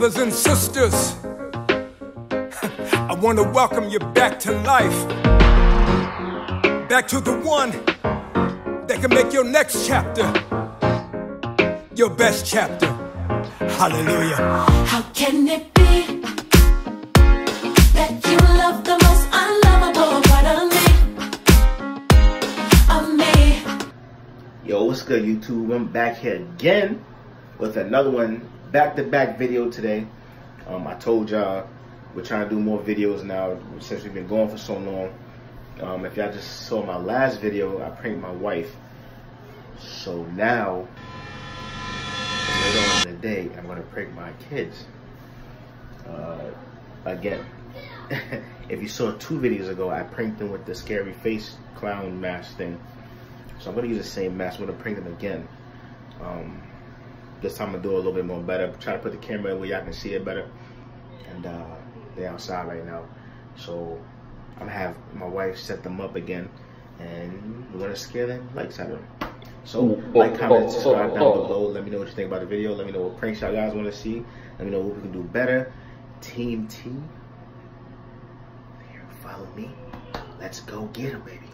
brothers and sisters, I want to welcome you back to life, back to the one that can make your next chapter your best chapter. Hallelujah. How can it be that you love the most unlovable part of me? Yo, what's good, YouTube? I'm back here again with another one, back-to-back video today. I told y'all we're trying to do more videos now since we've been going for so long. If y'all just saw my last video, I pranked my wife. So now, later on in the day, I'm gonna prank my kids again. If you saw 2 videos ago, I pranked them with the scary face clown mask thing. So I'm gonna use the same mask. I'm gonna prank them again. This time I'm gonna do it a little bit more better. Try to put the camera where y'all can see it better. And they're outside right now, so I'm gonna have my wife set them up again, and we're gonna scare the lights out of them. So like, comment, subscribe down below. Let me know what you think about the video. Let me know what pranks y'all guys want to see. Let me know what we can do better. Team T, here, follow me. Let's go get them, baby.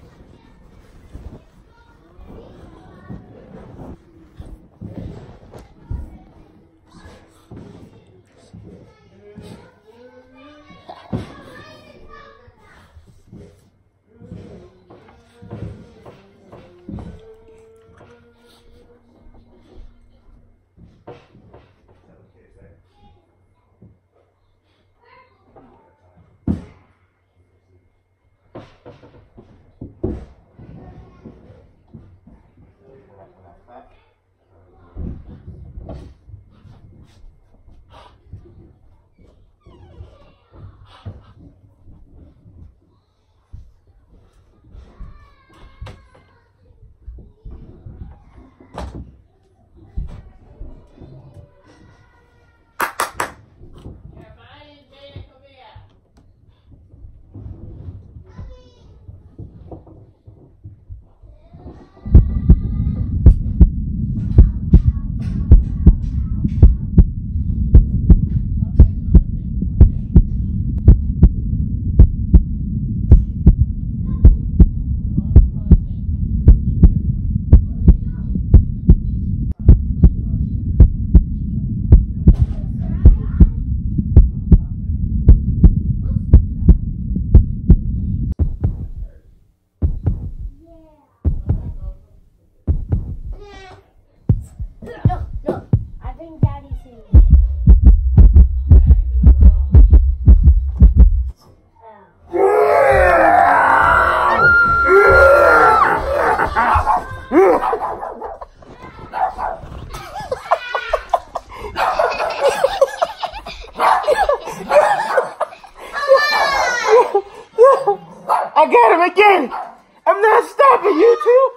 I got him again! I'm not stopping, you two!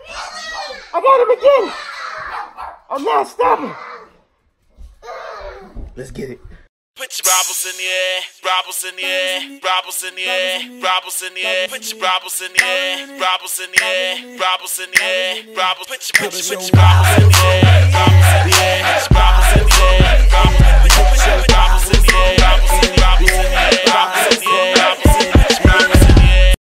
I got him again! I'm not stopping! Let's get it. Put your brabbles in the air, brabbles in the air, brabbles in the air, brabbles in the air. Put your brabbles in the air, brabbles in the air, brabbles in the air, brabbles. Put your brabbles in the air, brabbles in the air, brabbles in the air, brabbles in the air, brabbles in the air, brabbles in the air, brabbles in the air.